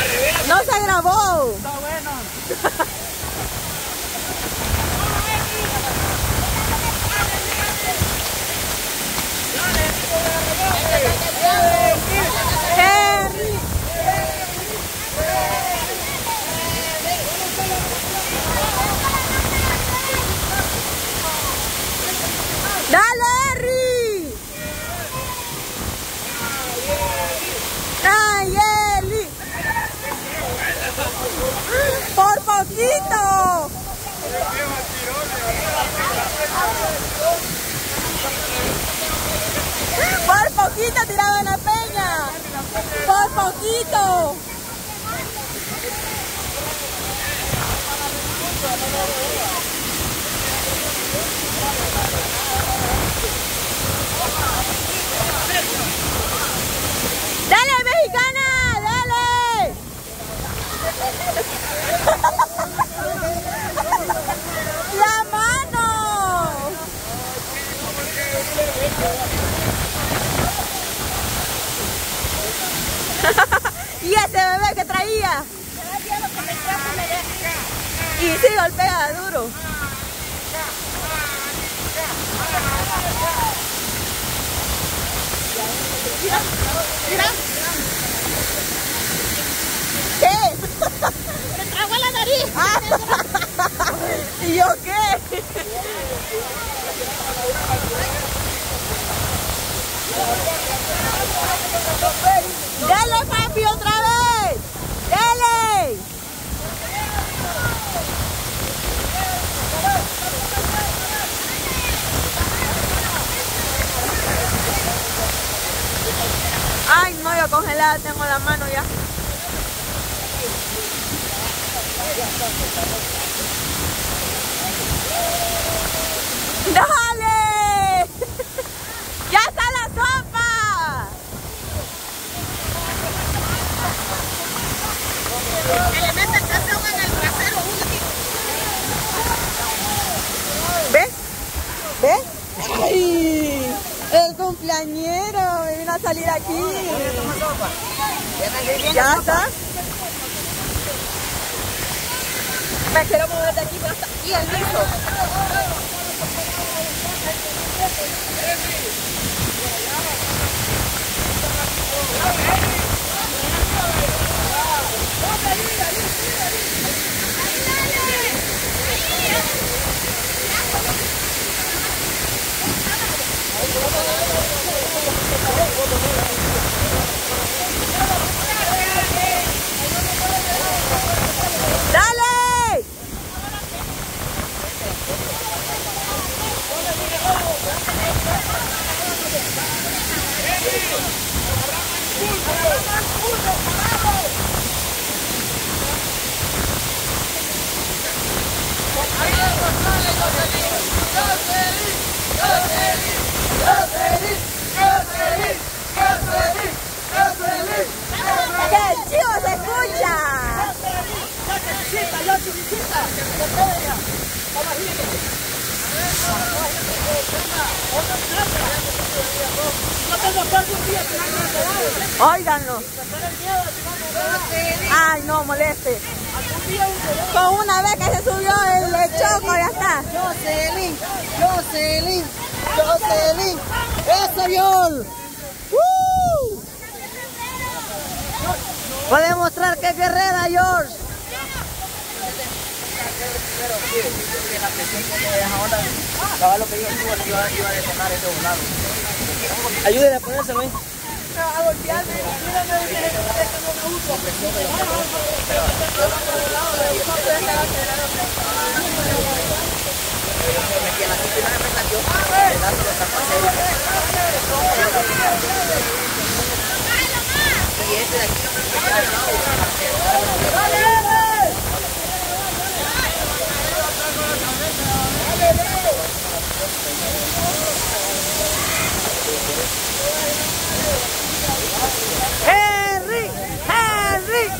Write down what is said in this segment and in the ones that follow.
No se grabó. Está bueno. Henry. Dale, Henry. Nayeli. Por poquito. Por poquito tiraban la peña. Por poquito. Dale, mexicana, dale. La mano. Y ese bebé que traía. Y sí, golpea duro. Mira. ¿Qué? Me tragó la nariz. ¿Y yo qué? ¡Dale, papi, otra vez! ¡Dale! Ay, no, yo congelada tengo la mano ya. ¡Dale! ¡Ya está la sopa! Que le mete presión en el trasero. ¿Ves? ¿Ves? ¡Ay! El cumpleañero me vino a salir aquí. Ya está. Me quiero mover de aquí hasta aquí el piso. ¡Dale! ¡Que el chivo se escucha! Óiganlo. Ay, no moleste. Con una vez que se subió el lechoco, ya está. Jocelyn, Jocelyn, Jocelyn. Eso, Yol. Puede demostrar que es guerrera, George. Ayúdenle a ponérselo ahí. A golpearme. Henry, Henry.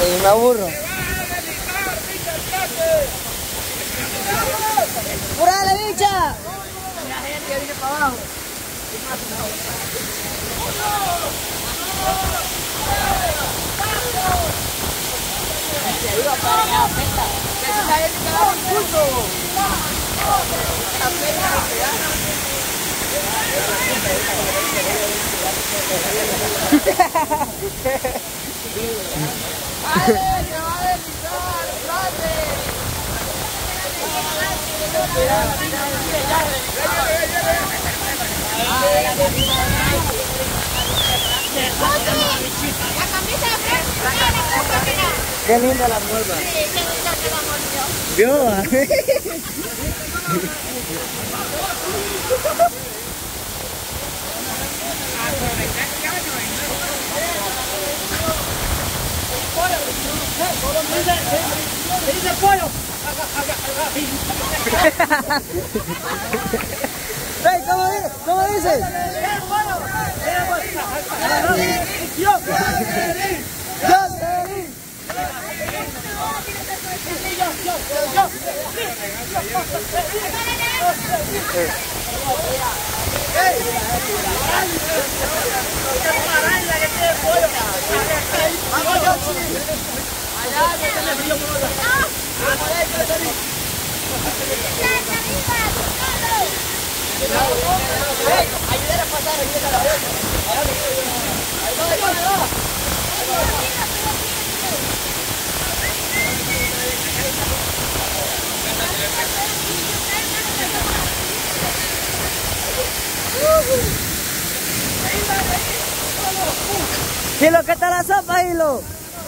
Y me aburro. ¡Púrale, bicha! La gente viene para abajo. Qué linda la morba. ¿Vio? ¿Qué dice el pollo? Hey, ¿cómo dices? Ayúdale a pasar, ayúdale a Hilo, ¿qué tal la sopa, Hilo?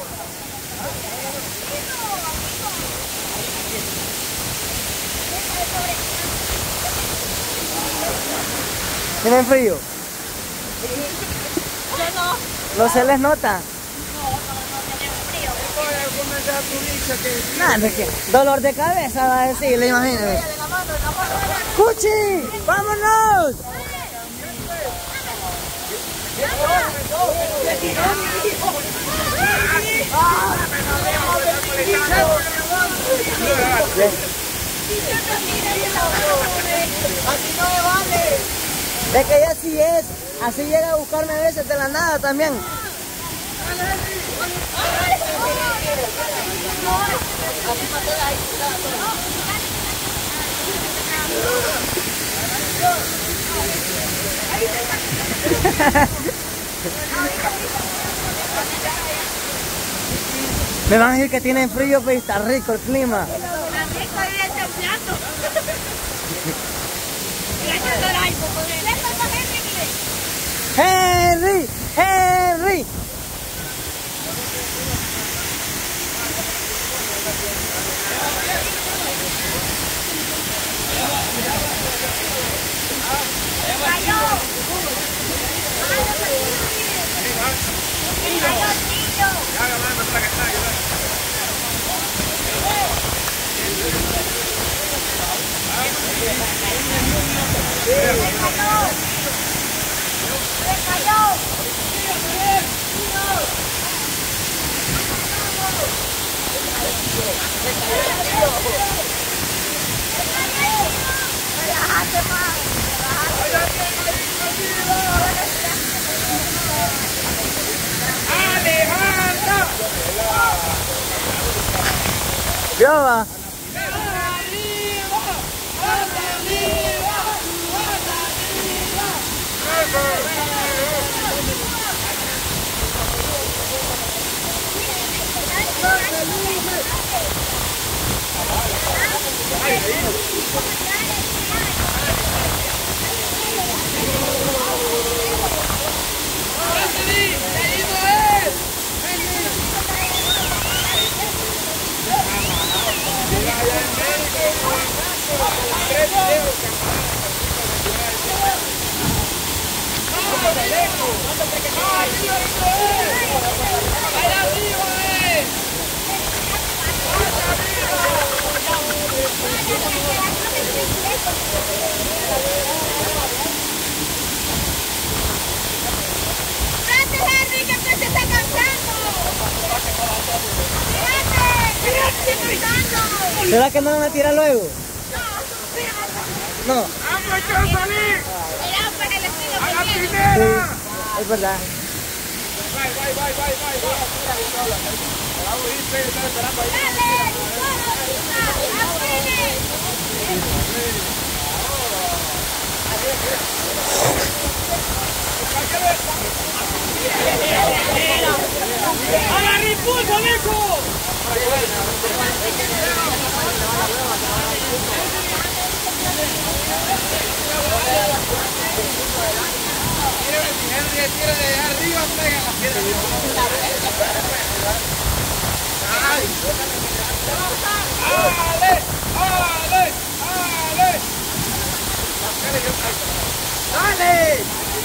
¿Tienen frío? Yo no. ¿No se les nota? No tenemos frío. Nada, es que dolor de cabeza va a decirle, imagínate. ¡Cuchi! ¡Vámonos! Así no me vale. Es que ella así es, así llega a buscarme a veces de la nada también. Me van a decir que tienen frío, pero está rico el clima. ¡Henry! ¡Henry! ¿Vio, va? ¡Gracias, Henry, que se está cansando! ¿Será que no van a tirar luego? No. ¡Hambre, quiero salir! ¡A la Sí, primera! es verdad. ¡A la repulsa, viejo! Tira de arriba, pega la piedra. ¡Ale! ¡Ale! ¡Ale! ¡Dale!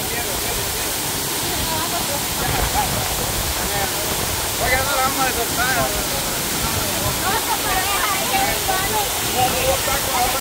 Oiga, no la vamos a soltar.